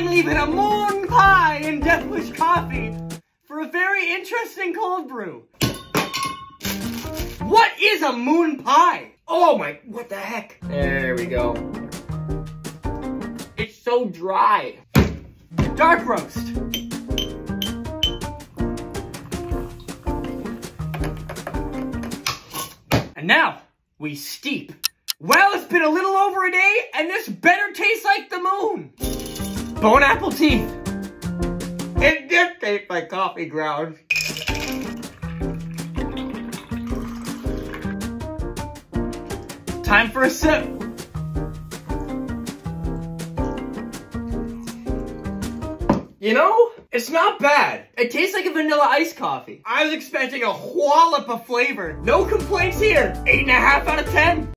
I'm leaving a moon pie in Death Wish coffee for a very interesting cold brew. What is a moon pie? Oh my, what the heck? There we go. It's so dry. Dark roast. And now, we steep. Well, it's been a little over a day, and this better taste like the moon. Bone apple teeth. It did taste like coffee grounds. Time for a sip. You know, it's not bad. It tastes like a vanilla iced coffee. I was expecting a wallop of flavor. No complaints here. 8.5 out of 10.